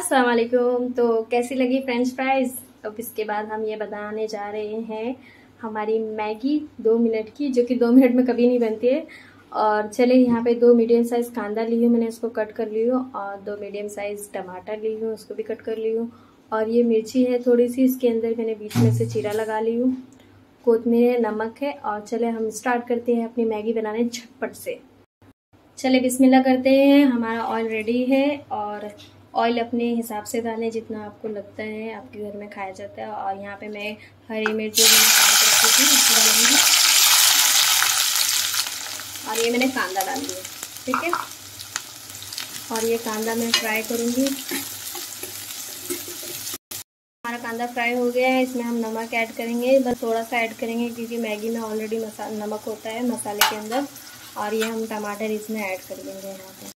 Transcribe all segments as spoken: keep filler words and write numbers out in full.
अस्सलाम वालेकुम। तो कैसी लगी फ्रेंच फ्राइज। अब इसके बाद हम ये बनाने जा रहे हैं हमारी मैगी दो मिनट की, जो कि दो मिनट में कभी नहीं बनती है। और चले, यहाँ पे दो मीडियम साइज़ कांदा ली हूँ, मैंने इसको कट कर ली हूँ। और दो मीडियम साइज़ टमाटर ली हूँ, उसको भी कट कर ली हूँ। और ये मिर्ची है थोड़ी सी, इसके अंदर मैंने बीच में से चीरा लगा ली हूँ। कोतमीर है, नमक है। और चले हम स्टार्ट करते हैं अपनी मैगी बनाने झटपट से। चले बिस्मिल्लाह करते हैं। हमारा ऑयल रेडी है और ऑयल अपने हिसाब से डालें जितना आपको लगता है आपके घर में खाया जाता है। और यहाँ पे मैं हरी मिर्च जो मैंने काट के रखी थी उसको डालूंगी, और ये मैंने कांदा डाल दिया, ठीक है। और ये कांदा मैं फ्राई करूँगी। हमारा कांदा फ्राई हो गया है, इसमें हम नमक ऐड करेंगे, बस थोड़ा सा ऐड करेंगे क्योंकि मैगी में ऑलरेडी मसाला नमक होता है मसाले के अंदर। और ये हम टमाटर इसमें ऐड कर देंगे यहाँ पे,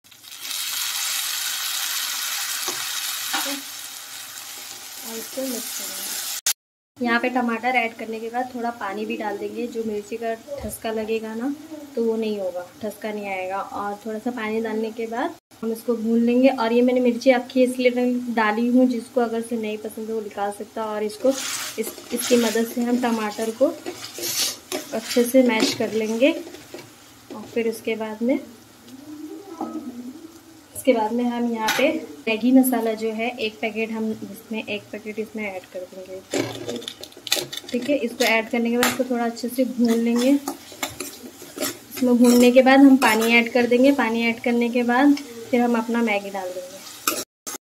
और इसको मिक्स करेंगे। यहाँ पे टमाटर ऐड करने के बाद थोड़ा पानी भी डाल देंगे, जो मिर्ची का ठसका लगेगा ना तो वो नहीं होगा, ठसका नहीं आएगा। और थोड़ा सा पानी डालने के बाद हम इसको भून लेंगे। और ये मैंने मिर्ची आपकी इसलिए डाली हूँ, जिसको अगर से नहीं पसंद है वो निकाल सकता है। और इसको इस इसकी मदद से हम टमाटर को अच्छे से मैश कर लेंगे। और फिर उसके बाद में इसके बाद में हम यहाँ पे मैगी मसाला जो है एक पैकेट हम इसमें एक पैकेट इसमें ऐड कर देंगे, ठीक है। इसको ऐड करने के बाद इसको थोड़ा अच्छे से भून लेंगे। इसमें भूनने के बाद हम पानी ऐड कर देंगे। पानी ऐड करने के बाद फिर हम अपना मैगी डाल देंगे।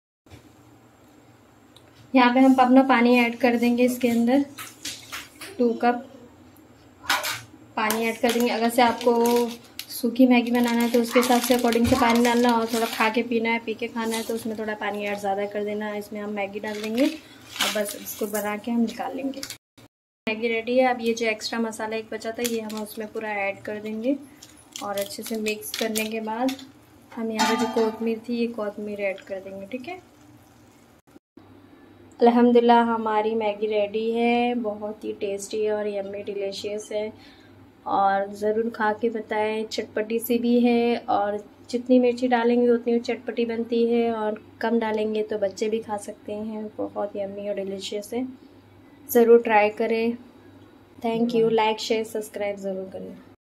यहाँ पे हम अपना पानी ऐड कर देंगे, इसके अंदर टू कप पानी ऐड कर देंगे। अगर से आपको सूखी मैगी बनाना है तो उसके हिसाब से अकॉर्डिंग से पानी डालना, और थोड़ा खा के पीना है, पी के खाना है तो उसमें थोड़ा पानी ऐड ज़्यादा कर देना। इसमें हम मैगी डाल देंगे और बस इसको बना के हम निकाल लेंगे। मैगी रेडी है। अब ये जो एक्स्ट्रा मसाला एक बचा था ये हम उसमें पूरा ऐड कर देंगे। और अच्छे से मिक्स करने के बाद हम यहाँ पर जो कोतमीर थी ये कोतमीर ऐड कर देंगे, ठीक है। अल्हम्दुलिल्लाह हमारी मैगी रेडी है, बहुत ही टेस्टी है और यम्मी डिलीशियस है। और ज़रूर खा के बताएं, चटपटी सी भी है। और जितनी मिर्ची डालेंगे उतनी चटपटी बनती है, और कम डालेंगे तो बच्चे भी खा सकते हैं। बहुत यम्मी और डिलीशियस है, ज़रूर ट्राई करें। Thank you. Like share subscribe ज़रूर करें।